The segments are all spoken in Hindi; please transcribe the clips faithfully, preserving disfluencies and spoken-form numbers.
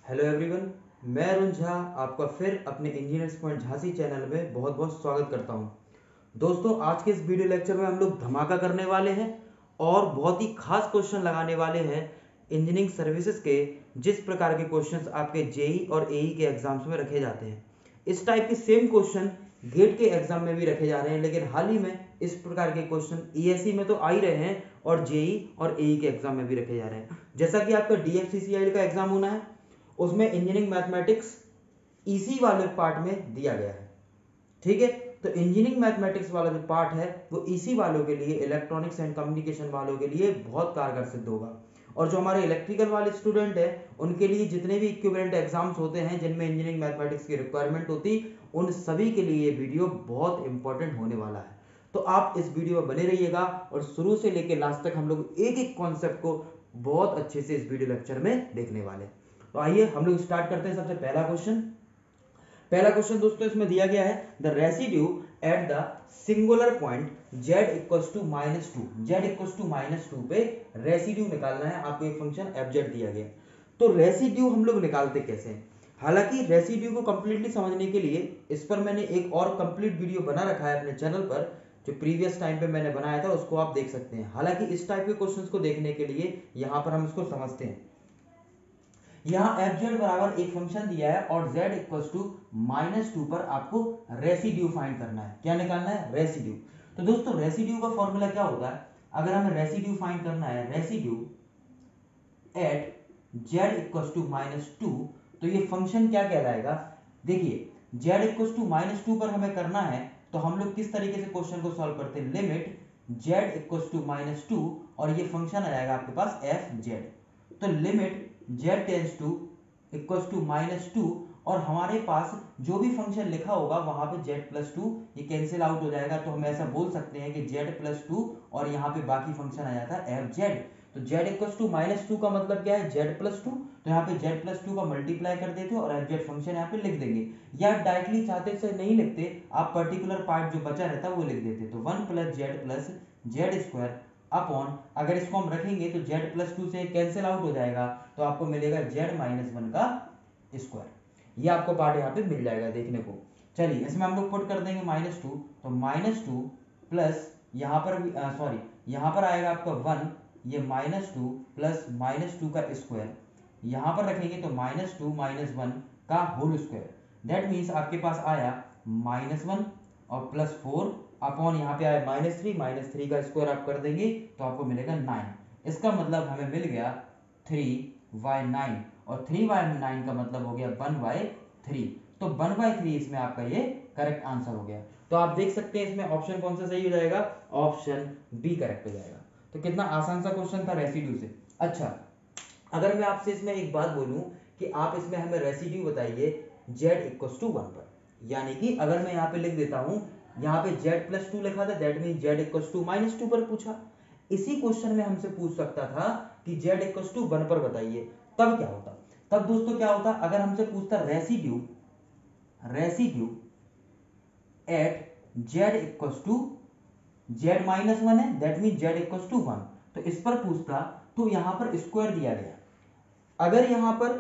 हेलो एवरीवन, मैं अरुण झा आपका फिर अपने इंजीनियर्स पॉइंट झांसी चैनल में बहुत बहुत स्वागत करता हूं। दोस्तों, आज के इस वीडियो लेक्चर में हम लोग धमाका करने वाले हैं और बहुत ही खास क्वेश्चन लगाने वाले हैं इंजीनियरिंग सर्विसेज के, जिस प्रकार के क्वेश्चंस आपके जेई और एई के एग्जाम्स में रखे जाते हैं। इस टाइप के सेम क्वेश्चन गेट के एग्जाम में भी रखे जा रहे हैं, लेकिन हाल ही में इस प्रकार के क्वेश्चन ईएसई में तो आ ही रहे हैं और जेई और एई के एग्जाम में भी रखे जा रहे हैं। जैसा कि आपका डीएफसीसीआई का एग्जाम होना है, उसमें इंजीनियरिंग मैथमेटिक्स इसी वाले पार्ट में दिया गया है। ठीक है, तो इंजीनियरिंग मैथमेटिक्स वाला जो पार्ट है वो इसी वालों के लिए, इलेक्ट्रॉनिक्स एंड कम्युनिकेशन वालों के लिए बहुत कारगर सिद्ध होगा। और जो हमारे इलेक्ट्रिकल वाले स्टूडेंट हैं, उनके लिए जितने भी इक्विवेलेंट एग्जाम्स होते हैं जिनमें इंजीनियरिंग मैथमेटिक्स की रिक्वायरमेंट होती, उन सभी के लिए ये वीडियो बहुत इंपॉर्टेंट होने वाला है। तो आप इस वीडियो में बने रहिएगा और शुरू से लेकर लास्ट तक हम लोग एक एक कॉन्सेप्ट को बहुत अच्छे से इस वीडियो लेक्चर में देखने वाले। तो आइए हम लोग स्टार्ट करते हैं। सबसे पहला क्वेश्चन पहला क्वेश्चन दोस्तों इसमें दिया गया है, the residue at the singular point z equals to minus two z equals to minus two पे रेसिड्यू निकालना है। आपको एक फंक्शन एफ दिया गया। तो रेसिड्यू हम लोग निकालते कैसे हैं? हालांकि रेसिड्यू को कंप्लीटली समझने के लिए इस पर मैंने एक और कंप्लीट वीडियो बना रखा है अपने चैनल पर, जो प्रीवियस टाइम पे मैंने बनाया था, उसको आप देख सकते हैं। हालांकि इस टाइप के क्वेश्चंस को देखने के लिए यहां पर हम इसको समझते हैं। यहाँ एफ जेड बराबर एक फंक्शन दिया है और z equals to minus two पर आपको रेसिड्यू फाइंड करना है। क्या निकालना है? रेसिड्यू। तो दोस्तों, रेसिड्यू का फॉर्मूला क्या होता है? अगर हमें रेसिड्यू फाइंड करना है, residue at z equals to minus two, तो ये फंक्शन क्या कहलाएगा? देखिए, z equals to minus two पर हमें करना है, तो हम लोग किस तरीके से क्वेश्चन को सॉल्व करते हैं? Limit z equals to minus two और ये फंक्शन आ जाएगा आपके पास एफ जेड। तो limit z tends to equals to minus two, और हमारे पास जो भी फंक्शन लिखा होगा वहां पे z प्लस टू ये कैंसिल आउट हो जाएगा। तो हम ऐसा बोल सकते हैं कि z प्लस टू और यहाँ पे बाकी फंक्शन आ जाता है एफ जेड। तो z equals to minus two का मतलब क्या है? z plus two. तो यहाँ पे z प्लस टू का मल्टीप्लाई कर देते और एफ जेड फंक्शन यहाँ पे लिख देंगे, या डायरेक्टली चाहते से नहीं लिखते, आप पर्टिकुलर पार्ट जो बचा रहता है वो लिख देते। तो one plus z plus z square upon, अगर इसको हम रखेंगे तो z प्लस टू से कैंसिल आउट हो जाएगा, तो आपको मिलेगा z माइनस वन का स्क्वायर। ये आपको पार्ट यहाँ पे मिल जाएगा देखने को। चलिए, इसमें हम लोग पुट कर देंगे माइनस टू, तो माइनस टू प्लस यहाँ पर भी सॉरी यहाँ पर आएगा आपका वन, ये minus two plus minus two का स्क्वायर, यहाँ पर रखेंगे तो माइनस टू माइनस वन का होल स्क्वायर। दैट मीन्स आपके पास आया माइनस वन और प्लस फोर अपॉन यहाँ पे आया माइनस थ्री, माइनस थ्री का स्क्वायर आप कर देंगे तो आपको मिलेगा नाइन। इसका मतलब हमें मिल गया थ्री बाई नाइन, और थ्री बाई नाइन का मतलब हो गया वन बाई थ्री। तो वन बाई थ्री इसमें आपका ये करेक्ट आंसर हो गया। तो आप देख सकते हैं इसमें ऑप्शन कौन सा सही हो जाएगा? ऑप्शन बी करेक्ट हो जाएगा। तो कितना आसान सा क्वेश्चन था रेसिड्यू से। अच्छा, अगर मैं आपसे इसमें एक बात बोलूं कि आप इसमें हमें रेसिड्यू बताइए z इक्वल्स टू वन पर, यानी कि अगर मैं यहाँ पे लिख देता हूं, यहाँ पे z प्लस टू लिखा था, that mean z equals to minus two पर पूछा। इसी क्वेश्चन में हमसे पूछ सकता था कि z इक्वल्स टू वन पर बताइए, तब क्या होता? तब दोस्तों क्या होता? अगर हमसे पूछता residue residue at z equals to z minus one है, that mean z equals to one, तो इस पर पूछता तो यहां पर स्क्वायर दिया गया। अगर यहां पर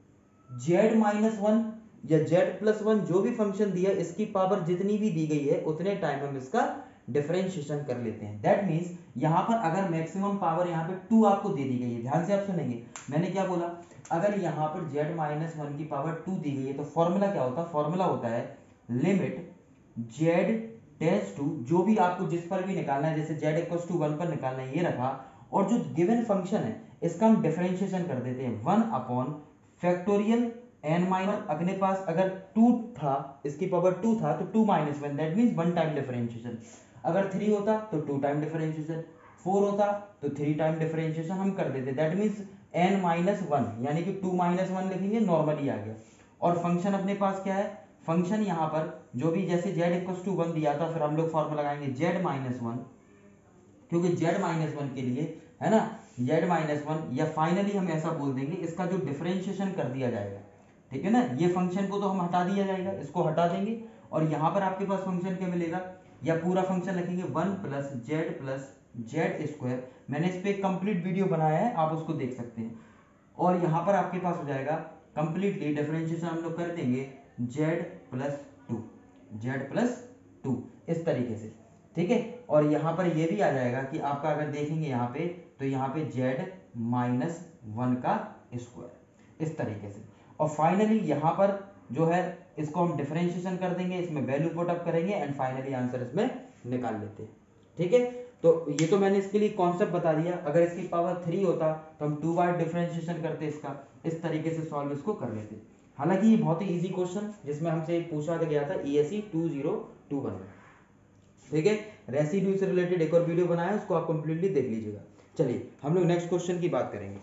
z माइनस वन या z प्लस वन जो भी फंक्शन दिया, इसकी पावर जितनी भी दी गई है उतने टाइम हम इसका डिफरेंशिएशन कर लेते हैं। दैट मींस यहां पर अगर मैक्सिमम पावर यहां पे टू आपको दे दी गई है, ध्यान से आप सुनेंगे, मैंने क्या बोला? अगर यहां पर z माइनस वन की पावर टू दी गई है तो फॉर्मूला क्या होता है? फॉर्मूला होता है लिमिट z टेंस टू, जो भी आपको जिस पर भी निकालना है, जैसे z इक्वल्स टू वन पर निकालना है ये रखा, और जो गिवन फंक्शन है इसका हम डिफरेंशिएशन कर देते हैं one upon factorial n minus, अपने पास अगर टू था, इसकी पावर टू था तो two minus one, that means one time differentiation. अगर थ्री होता तो टू टाइम डिफरेंशिएशन, फोर होता तो थ्री टाइम डिफरेंशिएशन हम कर देते, that means n minus one, यानी कि टू माइनस वन लिखेंगे, नॉर्मली आ गया। और फंक्शन अपने पास क्या है? फंक्शन यहाँ पर जो भी, जैसे z इक्वल्स टू वन दिया था, फिर हम लोग फॉर्मूला लगाएंगे z माइनस वन, क्योंकि z माइनस वन के लिए है ना, z माइनस वन, या फाइनली हम ऐसा बोल देंगे इसका जो डिफरेंशिएशन कर दिया जाएगा, ठीक है ना, ये फंक्शन को तो हम हटा दिया जाएगा, इसको हटा देंगे, और यहां पर आपके पास फंक्शन क्या मिलेगा? या पूरा फंक्शन लिखेंगे one plus z plus z square. मैंने इस पे एक कंप्लीट वीडियो बनाया है, आप उसको देख सकते हैं। और यहां पर आपके पास हो जाएगा कंप्लीटली डिफरेंशिएशन हम लोग कर देंगे z plus two, z plus two इस तरीके से, ठीक है। और यहाँ पर ये भी आ जाएगा कि आपका अगर देखेंगे यहाँ पे तो यहाँ पे जेड माइनस वन का स्क्वायर इस तरीके से। और फाइनली यहाँ पर जो है इसको हम डिफरेंशिएशन कर देंगे, इसमें वैल्यू पुट अप करेंगे एंड फाइनली आंसर इसमें निकाल लेते हैं, ठीक है। तो ये तो मैंने इसके लिए कॉन्सेप्ट बता दिया। अगर इसकी पावर थ्री होता तो हम टू बार डिफरेंशिएशन करते इसका, इस तरीके से सॉल्व इसको कर लेते। हालांकि ये बहुत ही इजी क्वेश्चन जिसमें हमसे पूछा गया था ESC two zero two one में, ठीक है। रेसिड्यू से रिलेटेड एक और वीडियो बनाया है, उसको आप कंप्लीटली देख लीजिएगा। चलिए हम लोग नेक्स्ट क्वेश्चन की बात करेंगे।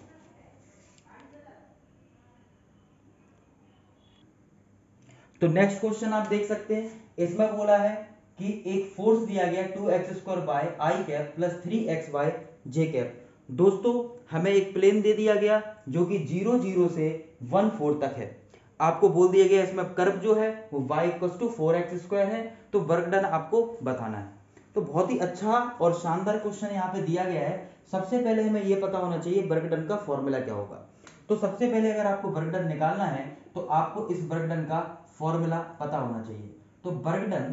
तो नेक्स्ट क्वेश्चन आप देख सकते हैं, इसमें बोला है कि एक फोर्स दिया गया two x square by i cap plus three x by j cap. दोस्तों हमें एक प्लेन दे दिया गया जो कि जीरो जीरो से वन फोर तक है। आपको बोल दिया गया इसमें कर्व जो है वो y equal to four x square है, तो वर्क डन आपको बताना है। तो बहुत ही अच्छा और शानदार क्वेश्चन यहाँ पे दिया गया है। सबसे पहले हमें ये पता होना चाहिए वर्क डन का फॉर्मूला क्या होगा। तो सबसे पहले अगर आपको वर्क डन निकालना है तो आपको इस वर्क डन का फॉर्मूला पता होना चाहिए। तो work done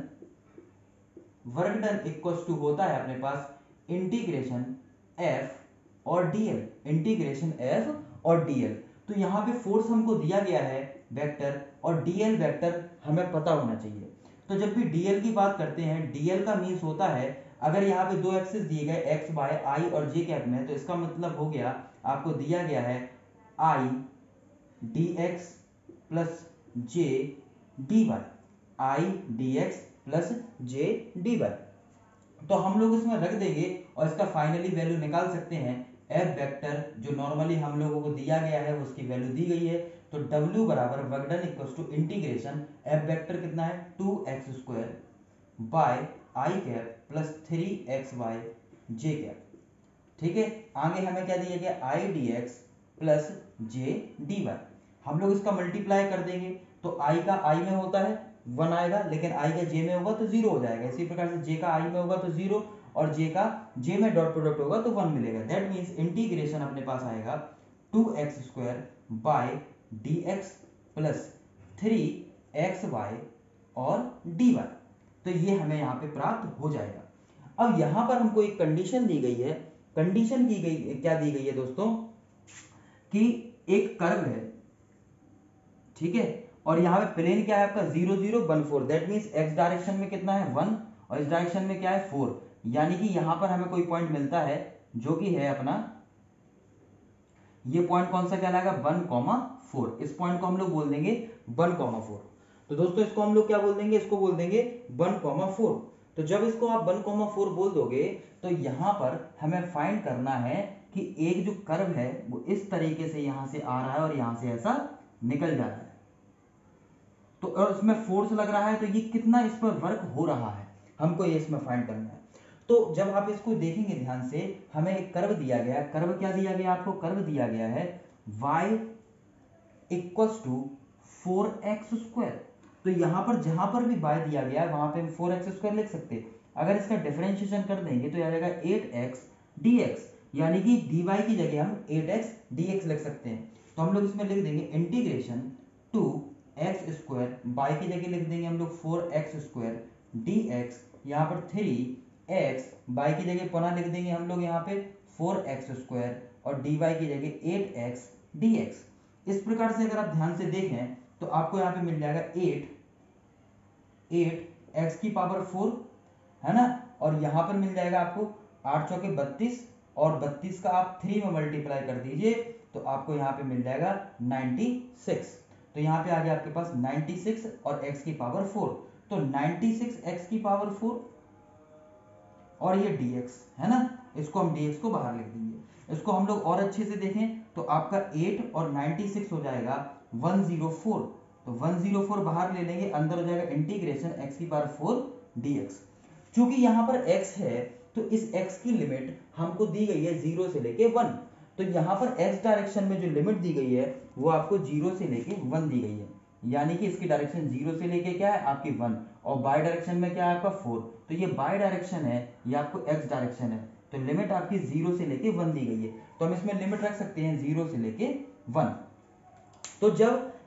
work done equal to होता है अपने पास इंटीग्रेशन एफ और डीएल, इंटीग्रेशन एफ और डीएल। तो यहाँ पे फोर्स हमको दिया गया है वेक्टर और डीएल वेक्टर हमें पता होना चाहिए। तो जब भी डीएल की बात करते हैं, डीएल का मीन्स होता है अगर यहाँ पे दो एक्सिस दिए गए एक्स बाय आई और जे कैप में, तो इसका मतलब हो गया आपको दिया गया है i d x plus j d y, i d x plus j d y. तो हम लोग इसमें रख देंगे और इसका फाइनली वैल्यू निकाल सकते हैं। एफ वेक्टर जो नॉर्मली हम लोगों को दिया गया है उसकी वैल्यू दी गई है, तो W बराबर work done equal to integration f vector कितना है two x square by i cap plus three x by j cap, ठीक है। आगे हमें क्या दिया गया i d x plus j d y. हम लोग इसका मल्टीप्लाई कर देंगे तो i का i में होता है वन आएगा, लेकिन i का j में होगा तो जीरो हो जाएगा। इसी प्रकार से j का i में होगा तो जीरो और j का j में डॉट प्रोडक्ट होगा तो वन मिलेगा। दैट मींस इंटीग्रेशन अपने पास आएगा two x square by d x plus three x y और डी वाई। तो ये हमें यहाँ पे प्राप्त हो जाएगा। अब यहाँ पर हमको एक कंडीशन दी गई है। कंडीशन की गई क्या दी गई है दोस्तों कि एक कर्व है, ठीक है, और यहाँ पे प्लेन क्या है आपका zero zero one four. That means x direction में कितना है वन और इस डायरेक्शन में क्या है फोर, यानी कि यहाँ पर हमें कोई पॉइंट मिलता है जो कि है अपना ये पॉइंट कौन सा कहलाएगा वन कॉमा फोर। इस पॉइंट को हम लोग बोल देंगे वन कॉमा फोर। तो दोस्तों इसको हम लोग क्या बोल देंगे, इसको बोल देंगे वन कॉमा फोर। तो जब इसको आप वन कॉमा फोर बोल दोगे तो यहाँ पर हमें फाइंड करना है कि एक जो कर्व है वो इस तरीके से यहाँ से आ रहा है और यहाँ से ऐसा निकल जा रहा है, तो और इसमें फोर्स लग रहा है, तो ये कितना इस पर वर्क हो रहा है हमको ये इसमें फाइंड करना है। तो जब आप इसको देखेंगे ध्यान से, हमें एक कर्व दिया गया है। कर्व क्या दिया गया आपको, कर्व दिया गया है y equals to four x square. तो यहां पर जहां पर भी y दिया गया है वहां पे हम फोर एक्स स्क्वायर लिख सकते हैं। अगर इसका डिफरेंशिएशन कर देंगे तो आ जाएगा एट एक्स डी एक्स, यानी कि dy की जगह हम एट एक्स डी एक्स लिख सकते हैं। तो हम लोग इसमें लिख देंगे integration two x square, by की जगह लिख देंगे हम लोग four x square d x, यहाँ पर थ्री एक्स, बाई की जगह पुनः लिख देंगे हम लोग यहाँ पे फोर एक्स स्क्वायर और डी वाई की जगह एट एक्स डी एक्स। इस प्रकार से अगर आप ध्यान से देखें तो आपको यहाँ पे मिल जाएगा एट एट एक्स की पावर फोर, है ना, और यहाँ पर मिल जाएगा आपको आठ चौके बत्तीस और बत्तीस का आप थ्री में मल्टीप्लाई कर दीजिए तो आपको यहाँ पे मिल जाएगा नाइन्टी सिक्स। तो यहाँ पे आ गया आपके पास नाइन्टी सिक्स और x की पावर फोर, तो नाइन्टी सिक्स x की पावर फोर और ये dx है ना, इसको हम dx को बाहर लिख देंगे। इसको हम लोग और अच्छे से देखें तो आपका एट और नाइन्टी सिक्स हो जाएगा वन ज़ीरो फोर, तो वन ज़ीरो फोर बाहर ले लेंगे, अंदर हो जाएगा इंटीग्रेशन x की पावर फोर dx। चूंकि यहाँ पर x है तो इस x की लिमिट हमको दी गई है जीरो से लेके वन, तो यहाँ पर x डायरेक्शन में जो लिमिट दी गई है वो आपको जीरो से लेके वन दी गई है, यानी कि इसकी डायरेक्शन जीरो से लेके क्या है आपकी वन, और बाय डायरेक्शन में क्या है आपका फोर। तो ये बाय डायरेक्शन है, ये आपको x डायरेक्शन है, तो लिमिट आपकी जीरो से लेके वन दी गई है, तो हम इसमें लिमिट रख सकते हैं जीरो से लेके वन। तो जब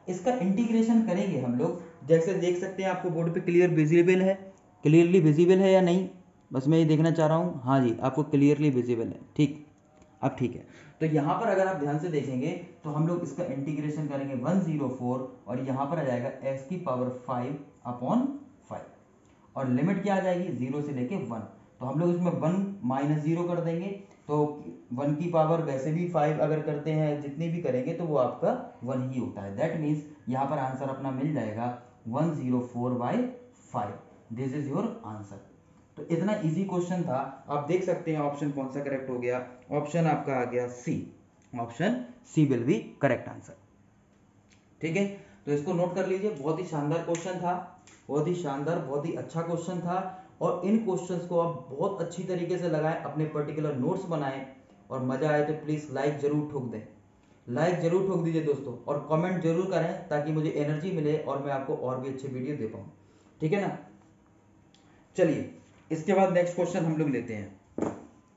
इसका इंटीग्रेशन करेंगे हम लोग, जैसे देख सकते हैं आपको बोर्ड पे क्लियर विजिबल है, क्लियरली विजिबल है या नहीं, बस मैं ये देखना चाह रहा हूँ। हाँ जी, आपको क्लियरली विजिबल है, ठीक, अब ठीक है। तो यहाँ पर अगर आप ध्यान से देखेंगे तो हम लोग इसका इंटीग्रेशन करेंगे वन जीरो फोर और यहाँ पर आ जाएगा एक्स की पावर फाइव अपॉन फाइव, और लिमिट क्या आ जाएगी जीरो से लेके वन। तो हम लोग इसमें वन माइनस जीरो कर देंगे, तो वन की पावर वैसे भी फाइव अगर करते हैं जितनी भी करेंगे तो वो आपका वन ही होता है। दैट मीन्स यहाँ पर आंसर अपना मिल जाएगा one zero four by five. This is your answer. तो इतना इजी क्वेश्चन था। आप देख सकते हैं ऑप्शन कौन सा करेक्ट हो गया, ऑप्शन आपका आ गया C, option C will be correct answer. ठीक है, तो इसको नोट कर लीजिए, बहुत ही शानदार क्वेश्चन था, बहुत ही शानदार, बहुत ही अच्छा क्वेश्चन था। और इन क्वेश्चंस को आप बहुत अच्छी तरीके से लगाएं, अपने पर्टिकुलर नोट्स बनाएं, और मजा आए तो प्लीज लाइक जरूर ठोक दें, लाइक जरूर ठोक दीजिए दोस्तों, और कमेंट जरूर करें ताकि मुझे एनर्जी मिले और मैं आपको और भी अच्छे वीडियो दे पाऊं। ठीक है ना, चलिए इसके बाद नेक्स्ट क्वेश्चन हम लोग लेते हैं।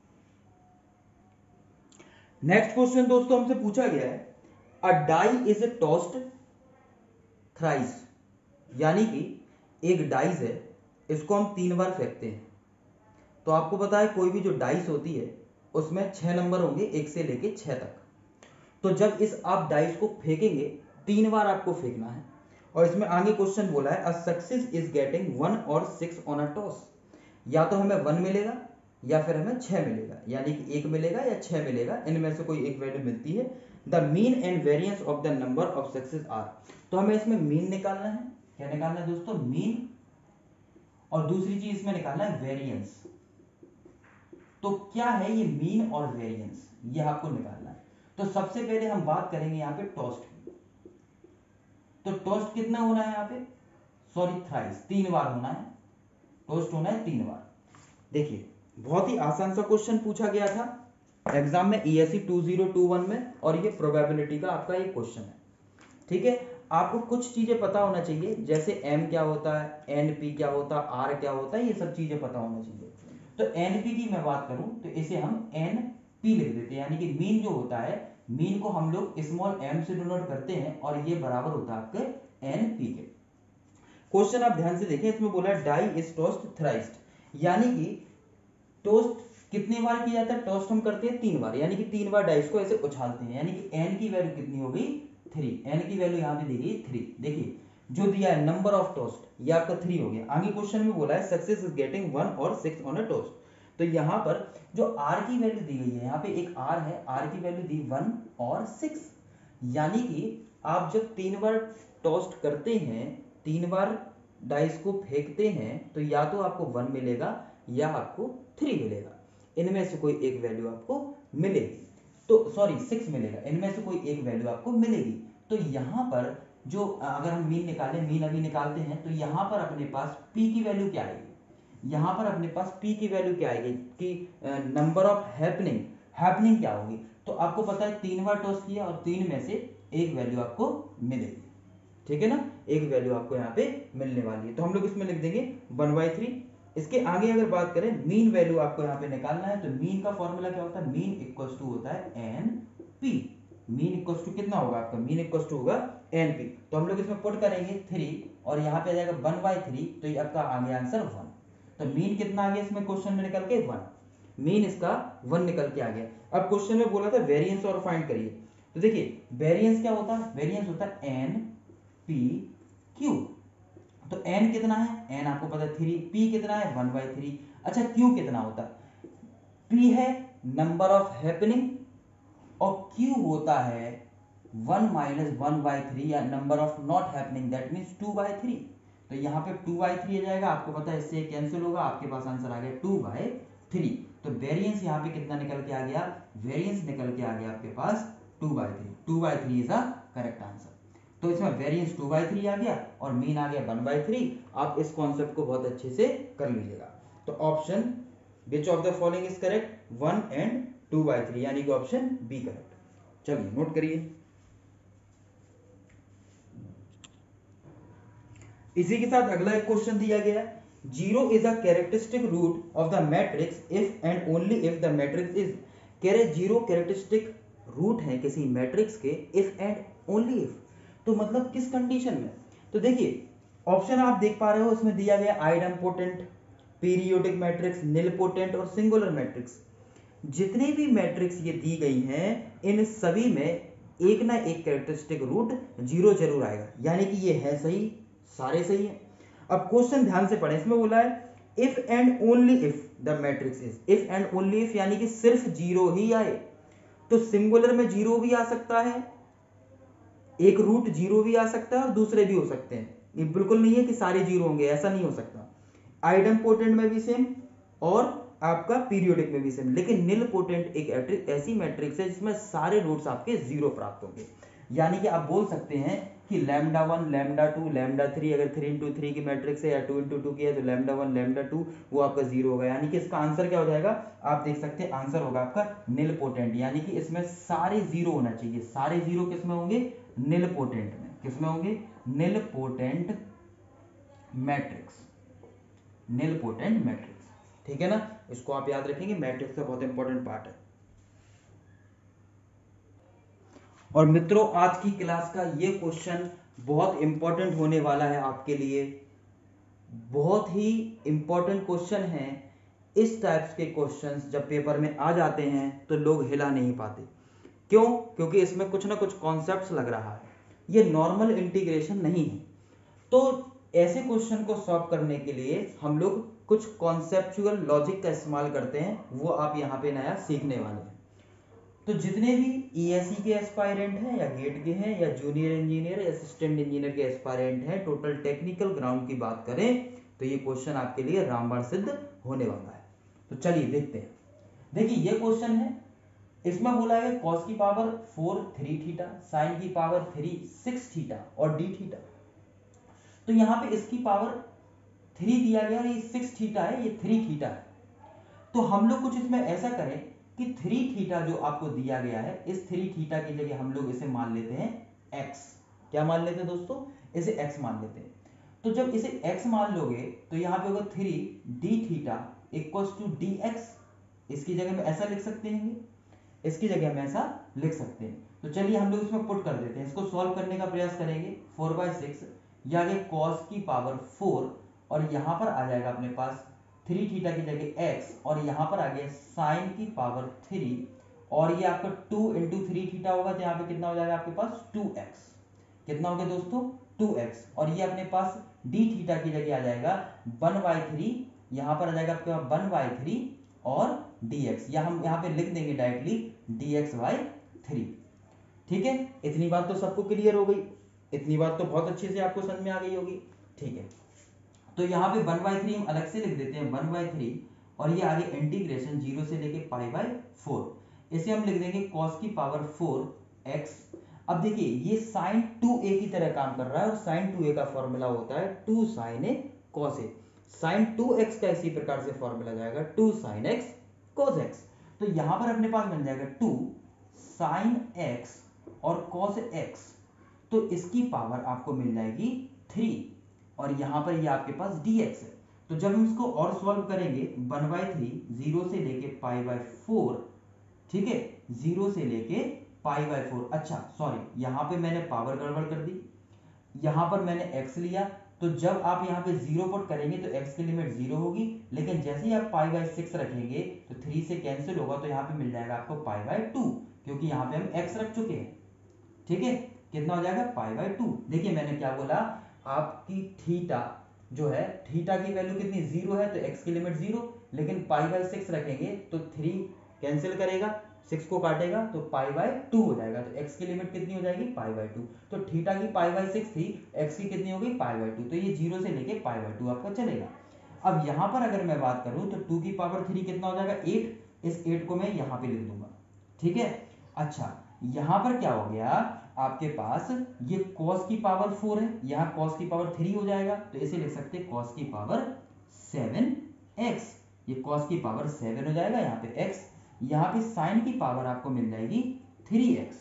नेक्स्ट क्वेश्चन दोस्तों हमसे पूछा गया है, a die is tossed thrice, यानी कि एक डाइस है, इसको हम तीन बार फेंकते हैं। तो आपको पता है कोई भी जो डाइस होती है उसमें छह नंबर होंगे, एक से लेके छह तक। तो जब इस आप डाइस को फेंकेंगे तीन बार आपको फेंकना है, और इसमें आगे क्वेश्चन बोला है a success is getting one और सिक्स ऑन अ टॉस, या तो हमें वन मिलेगा या फिर हमें छह मिलेगा, यानी कि एक मिलेगा या छह मिलेगा, इनमें से कोई एक वैल्यू मिलती है। The mean and variance of the number of success are, तो हमें इसमें मीन निकालना है। क्या निकालना है दोस्तों? मीन, और दूसरी चीज इसमें निकालना है वेरिएंस। तो क्या है ये मीन और वेरिएंस, ये आपको निकालना है। तो सबसे पहले हम बात करेंगे यहाँ पे टॉस्ट की। तो टॉस्ट कितना होना है यहाँ पे? सॉरी थ्राइस, तीन बार होना है, टॉस्ट होना है तीन बार। देखिए बहुत ही आसान सा क्वेश्चन पूछा गया था एग्जाम में ESC two zero two one में, और ये प्रोबेबिलिटी का आपका ये क्वेश्चन है। ठीक है, आपको कुछ चीजें पता होना चाहिए, जैसे एम क्या होता है, एन पी क्या होता है, आर क्या होता है, ये सब चीजें पता होना चाहिए। तो एन पी की मैं बात करूं तो इसे हम एन पी लिख देते हैं, यानी कि मीन जो होता है, मीन को हम लोग स्मॉल एम से डिनोट करते हैं, और ये बराबर होता है आपके एन पी के। क्वेश्चन आप ध्यान से देखें, इसमें बोला डाई इज टॉस्ड थ्राइस्ड, यानी कि टोस्ट कितने बार किया जाता है? टोस्ट हम करते हैं तीन बार, यानी कि तीन बार डाइस को ऐसे उछालते हैं, यानी कि एन की वैल्यू कितनी हो गई? थ्री। एन की वैल्यू यहां पे दी गई थ्री। देखिए जो दिया है नंबर ऑफ टोस्ट, ये आपका थ्री हो गया। आगे क्वेश्चन में बोला है सक्सेस इज गेटिंग वन और सिक्स ऑन अ टोस्ट, तो यहां पर जो आर की वैल्यू दी गई है, यहाँ पे एक आर है, आर की वैल्यू दी वन और सिक्स, यानी कि आप जब तीन बार टोस्ट करते हैं, तीन बार डाइस को फेंकते हैं, तो या तो आपको वन मिलेगा या आपको थ्री मिलेगा, इनमें से कोई एक वैल्यू आपको मिलेगी। तो सॉरी सिक्स मिलेगा, इनमें से कोई एक वैल्यू आपको मिलेगी। तो यहां पर जो अगर हम मीन निकालें, मीन अभी निकालते हैं, तो यहां पर अपने पास पी की वैल्यू क्या आएगी? यहां पर अपने पास पी की वैल्यू क्या आएगी कि नंबर ऑफ हैपनिंग, हैपनिंग क्या होगी? तो आपको पता है तीन बार टॉस किया और तीन में से एक वैल्यू आपको मिलेगी। ठीक है ना, एक वैल्यू आपको यहाँ पे मिलने वाली है, तो हम लोग इसमें लिख देंगे वन बाई थ्री। इसके आगे अगर बात करें मीन वैल्यू आपको यहाँ पे निकालना है, तो मीन का फॉर्मूला क्या होता है? मीन इक्वल्स टू होता है n p. Mean equals to कितना होगा आपका? मीन इक्वल्स टू होगा एन पी। तो हम लोग इसमें पुट करेंगे थ्री, और यहाँ पे आ जाएगा वन बाई थ्री, तो ये आपका आ गया आंसर वन। तो मीन कितना आ गया इसमें क्वेश्चन में निकल के? वन। मीन इसका वन निकल के आ गया। अब क्वेश्चन में बोला था वेरिएंस और फाइंड करिए, तो देखिए वेरिएंस क्या होता है? वेरिएंस होता है एन पी क्यू। तो n कितना है? n आपको पता है थ्री। p कितना है? One by three. अच्छा q कितना होता है? p है नंबर ऑफ हैपनिंग, और q होता है one minus one by three, या number of not happening, that means two by three. तो यहाँ पे टू बाई थ्री आ जाएगा, आपको पता है इससे कैंसिल होगा, आपके पास आंसर आ गया टू बाई थ्री। तो वेरिएंस यहाँ पे कितना निकल के आ गया? वेरिएंस निकल के आ गया आपके पास two by three. Two by three is a correct answer. तो इसमें वेरिएंस टू बाई थ्री आ गया और मीन आ गया वन बाई थ्री। आप इस कॉन्सेप्ट को बहुत अच्छे से कर लीजिएगा। तो option which of the following is correct? One and two by three, यानी कि ऑप्शन बी करेक्ट। चलिए नोट करिए। इसी के साथ अगला एक क्वेश्चन दिया गया है, zero is a characteristic root of the matrix if and only if the matrix is, कह रहे जीरो कैरेक्टरिस्टिक रूट है किसी मैट्रिक्स के इफ एंड ओनली इफ। तो मतलब किस कंडीशन में? तो देखिए ऑप्शन आप देख पा रहे हो, इसमें दिया गया आइडेम्पोटेंट, पीरियोडिक मैट्रिक्स, निलपोटेंट और सिंगुलर मैट्रिक्स। जितनी भी मैट्रिक्स ये दी गई हैं इन सभी में एक ना एक कैरेक्टरिस्टिक रूट जीरो जरूर आएगा, यानी कि ये है सही, सारे सही है। अब क्वेश्चन ध्यान से पढ़ें, इसमें बोला है if and only if the matrix is, if and only if यानी कि सिर्फ जीरो ही आए। तो सिंगुलर में जीरो भी आ सकता है, एक रूट जीरो भी आ सकता है और दूसरे भी हो सकते हैं, ये बिल्कुल नहीं है कि सारे जीरो होंगे, ऐसा नहीं हो सकता। आइडेम्पोटेंट में भी सेम और आपका पीरियोडिक में भी सेम, लेकिन निल पोटेंट एक ऐसी मैट्रिक्स है जिसमें सारे रूट्स आपके जीरो प्राप्त होंगे। यानी कि आप बोल सकते हैं कि lambda one, lambda two, lambda three, अगर थ्री इंटू थ्री की मैट्रिक्स है या टू इंटू टू की है तो लैम्डा वन, लैम्डा टू वो आपका जीरो होगा। यानी कि इसका आंसर क्या हो जाएगा, आप देख सकते हैं आंसर होगा आपका निल पोटेंट, यानी कि इसमें सारे जीरो होना चाहिए। सारे जीरो किसमें होंगे, निल पोटेंट में। किसमें होंगे, nilpotent matrix, nilpotent matrix. ठीक है ना, इसको आप याद रखेंगे, मैट्रिक्स का बहुत इंपॉर्टेंट पार्ट है। और मित्रों आज की क्लास का ये क्वेश्चन बहुत इंपॉर्टेंट होने वाला है आपके लिए, बहुत ही इंपॉर्टेंट क्वेश्चन है। इस टाइप्स के क्वेश्चंस जब पेपर में आ जाते हैं तो लोग हिला नहीं पाते। क्यों? क्योंकि इसमें कुछ ना कुछ कॉन्सेप्ट्स लग रहा है, ये नॉर्मल इंटीग्रेशन नहीं है। तो ऐसे क्वेश्चन को सॉल्व करने के लिए हम लोग कुछ कॉन्सेप्चुअल लॉजिक का इस्तेमाल करते हैं, वो आप यहाँ पे नया सीखने वाले हैं। तो जितने भी ईएसई के एस्पायरेंट हैं या गेट के हैं या जूनियर इंजीनियर या असिस्टेंट इंजीनियर के एस्पायरेंट हैं, टोटल टेक्निकल ग्राउंड की बात करें तो ये क्वेश्चन आपके लिए रामबाण सिद्ध होने वाला है। तो चलिए देखते हैं। देखिए ये क्वेश्चन है, इसमें बोला है कॉस की power four three theta, sine की पावर थ्री सिक्स थीटा और डी थीटा। तो यहाँ पे इसकी पावर थ्री दिया गया और ये सिक्स थीटा है, ये थ्री थीटा है। तो हम लोग कुछ इसमें ऐसा करें कि थ्री थीटा जो आपको दिया गया है, इस थ्री थीटा की जगह हम लोग इसे मान लेते हैं x। क्या मान लेते हैं दोस्तों, इसे x मान लेते हैं। तो जब इसे x मान लोगे तो यहाँ पे होगा three d theta equals to d x. इसकी जगह में ऐसा लिख सकते हैं, इसकी जगह हम ऐसा लिख सकते हैं। तो चलिए हम लोग इसमें पुट कर देते हैं, इसको सॉल्व करने का प्रयास करेंगे। फोर बाई सिक्स ये आगे कॉस की पावर फोर और यहाँ पर आ जाएगा अपने पास थ्री थीटा की जगह x और यहाँ पर आ गया साइन की पावर थ्री और ये आपका टू इंटू थ्री थीटा होगा तो यहाँ पे कितना हो जाएगा आपके पास टू एक्स। कितना हो गया दोस्तों, टू एक्स। और ये अपने पास d थीटा की जगह आ जाएगा वन बाई थ्री, यहाँ पर आ जाएगा आपके पास वन बाई थ्री और dx, या हम यहाँ पे लिख देंगे डायरेक्टली dx बाई थ्री। ठीक है, इतनी बात तो सबको क्लियर हो गई, इतनी बात तो बहुत अच्छे से आपको समझ में आ गई होगी। ठीक है, तो यहाँ पे वन बाई थ्री हम अलग से लिख देते हैं, वन बाई थ्री और ये आगे इंटीग्रेशन जीरो से लेके पाई बाई फोर। इसे हम लिख देंगे कॉस की पावर फोर एक्स। अब देखिए ये साइन टू ए की तरह काम कर रहा है और साइन टू ए का फॉर्मूला होता है two sine a cos a. Sine two x का इसी प्रकार से फॉर्मूला जाएगा two sine x cos x. तो यहां पर अपने पास बन जाएगा टू साइन एक्स और कॉस एक्स, तो इसकी पावर आपको मिल जाएगी थ्री और यहां पर ये आपके पास dx है। तो जब हम इसको और सॉल्व करेंगे वन बाई थ्री जीरो से लेके पाई बाई फोर, ठीक है, जीरो से लेके पाई बाई फोर। अच्छा सॉरी, यहां पे मैंने पावर गड़बड़ कर दी, यहां पर मैंने x लिया। तो जब आप यहां पे जीरो पुट करेंगे तो x की लिमिट जीरो होगी, लेकिन जैसे ही आप पाई बाई सिक्स रखेंगे तो थ्री से कैंसिल होगा तो यहाँ पे मिल जाएगा आपको पाई बाई टू, क्योंकि यहाँ पे हम x रख चुके हैं। ठीक है, कितना हो जाएगा पाई बाई टू। देखिए मैंने क्या बोला, आपकी थीटा जो है, थीटा की वैल्यू कितनी जीरो है तो x की लिमिट जीरो, लेकिन पाई बाई सिक्स रखेंगे तो थ्री कैंसिल करेगा, सिक्स को काटेगा तो पाई बाई टू हो जाएगा, तो x की लिमिट कितनी हो जाएगी पाई बाई टू। तो थीटा की पाई बाई सिक्स थी, x की कितनी होगी पाई बाई टू, तो ये जीरो से लेके पाई बाई टू आपका चलेगा। अब यहां पर अगर मैं बात करूं तो टू की पावर थ्री कितना हो जाएगा एट, इस एट को मैं यहां पे लिख दूंगा। ठीक है, अच्छा यहां पर क्या हो गया, आपके पास ये cos की पावर फोर है, यहां cos की पावर थ्री हो जाएगा तो इसे लिख सकते हैं cos की पावर सेवन एक्स। ये cos की पावर सेवन हो जाएगा, यहाँ पे x, यहाँ पे sin की पावर आपको मिल जाएगी थ्री एक्स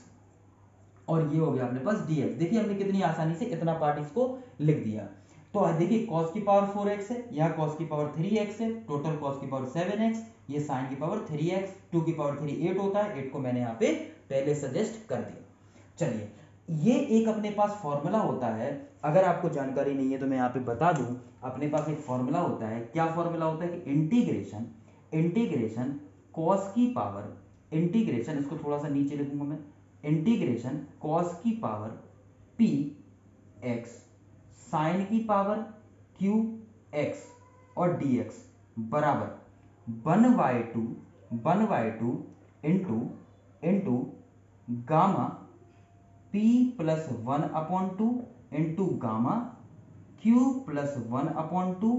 और ये हो गया अपने पास dx। देखिए हमने कितनी आसानी से इतना पार्ट इसको लिख दिया। तो देखिए cos की पावर फोर एक्स है, यहाँ cos की पावर थ्री एक्स है, टोटल cos की पावर सेवन एक्स, ये sin की पावर थ्री एक्स, टू की पावर थ्री एट होता है, एट को मैंने यहाँ पे पहले सजेस्ट कर दिया। चलिए ये एक अपने पास फॉर्मूला होता है, अगर आपको जानकारी नहीं है तो मैं यहाँ पे बता दूं, अपने पास एक फॉर्मूला होता है। क्या फॉर्मूला होता है कि इंटीग्रेशन इंटीग्रेशन कॉस की पावर इंटीग्रेशन इसको थोड़ा सा नीचे लिखूंगा मैं, इंटीग्रेशन कॉस की पावर पी एक्स साइन की पावर क्यू एक्स और डी एक्स बराबर one by two one by two into into gamma p plus one upon two into gamma q plus one upon two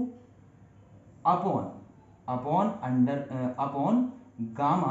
upon upon under upon gamma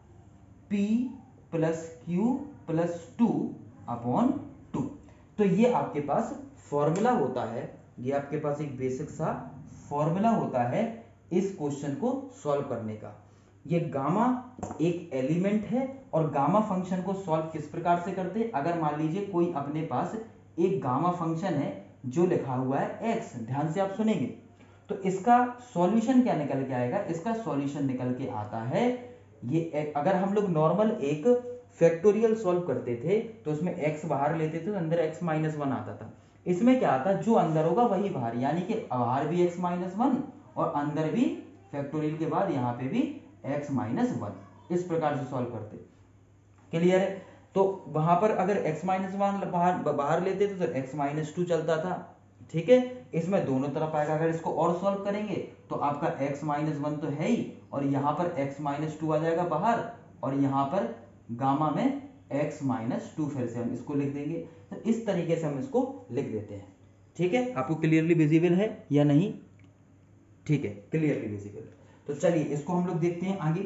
p plus q plus two upon two. तो ये आपके पास फॉर्मूला होता है, ये आपके पास एक बेसिक सा फॉर्मूला होता है इस क्वेश्चन को सॉल्व करने का। ये गामा एक एलिमेंट है और गामा फंक्शन को सॉल्व किस प्रकार से करते हैं, अगर मान लीजिए कोई अपने पास एक गामा फंक्शन है जो लिखा हुआ है x, ध्यान से आप सुनेंगे, तो इसका सॉल्यूशन क्या निकल के आएगा, इसका सॉल्यूशन निकल के आता है ये, अगर हम लोग नॉर्मल एक फैक्टोरियल सॉल्व करते थे तो उसमें x बाहर लेते थे तो अंदर x माइनस वन आता था। इसमें क्या आता, जो अंदर होगा वही बाहर, यानी कि बाहर भी x माइनस वन और अंदर भी फैक्टोरियल के बाद यहाँ पे भी x माइनस वन, इस प्रकार से सॉल्व करते। क्लियर है? तो वहां पर अगर x माइनस वन बाहर बाहर लेते थे तो x माइनस टू चलता था। ठीक है, इसमें दोनों तरफ आएगा। अगर इसको और सॉल्व करेंगे तो आपका x माइनस वन तो है ही, और यहाँ पर x माइनस टू आ जाएगा बाहर, और यहाँ पर गामा में x माइनस टू फिर से हम इसको लिख देंगे। तो इस तरीके से हम इसको लिख देते हैं। ठीक है, आपको क्लियरली विजिबल है या नहीं? ठीक है, क्लियरली विजिबल। तो चलिए इसको हम लोग देखते हैं आगे।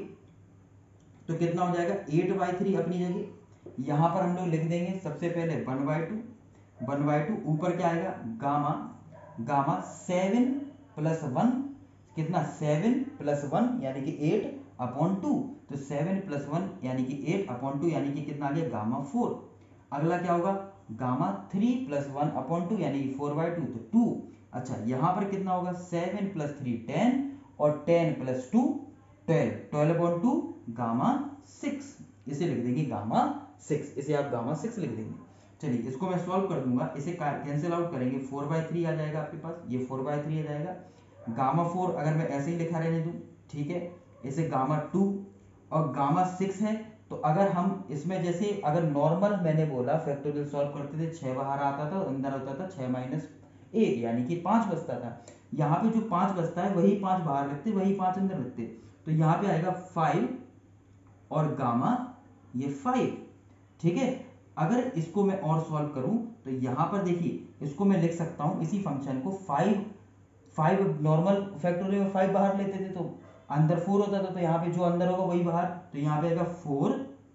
तो कितना हो जाएगा, एट बाई थ्री अपनी जगह, यहां पर हम लोग लिख देंगे सबसे पहले one by two one by two, ऊपर क्या आएगा gamma gamma seven plus one, कितना सेवन प्लस वन यानी कि एट अपॉन टू, तो सेवन प्लस वन यानी कि एट अपॉन टू यानी कि कितना आ गया गामा फोर। अगला क्या होगा gamma three plus one upon two यानी कि फोर बाई टू, तो टू। अच्छा यहां पर कितना होगा सेवन प्लस थ्री टेन और ten plus two twelve, twelve upon two gamma six, इसे लिख देंगे गामा सिक्स, इसे आप गामा सिक्स लिख देंगे। चलिए इसको मैं सॉल्व कर दूंगा, इसे कैंसिल आउट करेंगे, फोर बाई थ्री आ जाएगा आपके पास, ये फोर बाई थ्री आ जाएगा। गामा फोर अगर मैं ऐसे ही लिखा रहने दूं, ठीक है, इसे गामा टू और गामा सिक्स है। तो अगर हम इसमें जैसे अगर नॉर्मल मैंने बोला फैक्टोरियल सॉल्व करते थे, छह बाहर आता था, अंदर होता था छह माइनस एक यानी कि पांच बचता था। यहाँ पे जो पांच बचता है वही पांच बाहर रखते, वही पांच अंदर रखते, तो यहाँ पे आएगा फाइव और गामा ये फाइव। ठीक है, अगर इसको मैं और सॉल्व करूं तो यहां पर देखिए इसको मैं लिख सकता हूं इसी फंक्शन को, फाइव फाइव नॉर्मल फैक्टोरियल में फाइव बाहर लेते थे तो अंदर फोर होता था, तो यहाँ पे जो अंदर होगा वही बाहर, तो यहाँ पे आएगा फोर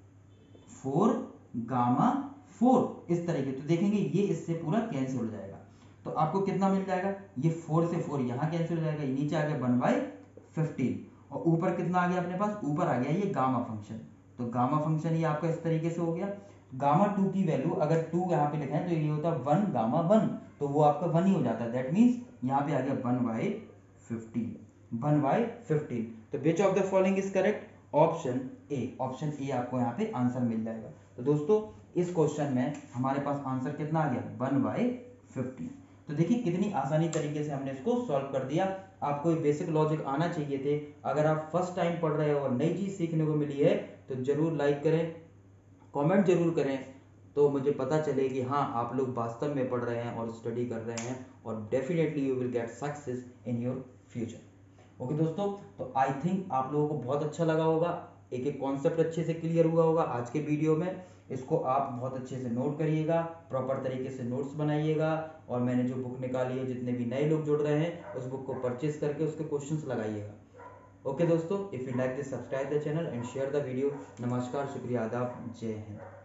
फोर गामा फोर, इस तरीके। तो देखेंगे ये इससे पूरा कैंसिल हो जाएगा, तो आपको कितना मिल जाएगा, ये फोर से फोर यहाँ कैंसिल हो जाएगा, नीचे आ गया वन बाई फिफ्टीन, और ऊपर कितना आ गया अपने पास, ऊपर आ गया ये गामा फंक्शन। तो गामा फंक्शन ये आपका इस तरीके से हो गया। गामा टू की वैल्यू अगर टू यहाँ पे लिखा है तो ये होता है वन गामा वन, तो वो आपका वन ही हो जाता है, दैट मीन्स यहाँ पे आ गया one by fifteen, one by fifteen. तो which of the following is correct, option A, option A आपको यहाँ पे आंसर मिल जाएगा। तो दोस्तों इस क्वेश्चन में हमारे पास आंसर कितना आ गया, वन बाई फिफ्टीन। तो देखिए कितनी आसानी तरीके से हमने इसको सॉल्व कर दिया। आपको बेसिक लॉजिक आना चाहिए थे। अगर आप फर्स्ट टाइम पढ़ रहे हो और नई चीज सीखने को मिली है तो जरूर लाइक करें, कमेंट जरूर करें, तो मुझे पता चले कि हाँ आप लोग वास्तव में पढ़ रहे हैं और स्टडी कर रहे हैं, और definitely you will get success in your future. Okay दोस्तों, तो आई थिंक आप लोगों को बहुत अच्छा लगा होगा, एक एक कॉन्सेप्ट अच्छे से क्लियर हुआ होगा आज के वीडियो में। इसको आप बहुत अच्छे से नोट करिएगा, प्रॉपर तरीके से नोट्स बनाइएगा, और मैंने जो बुक निकाली है जितने भी नए लोग जुड़ रहे हैं उस बुक को परचेज करके उसके क्वेश्चंस लगाइएगा। ओके दोस्तों, if you like this subscribe the channel and share the video. नमस्कार, शुक्रिया, आदाब, जय हिंद।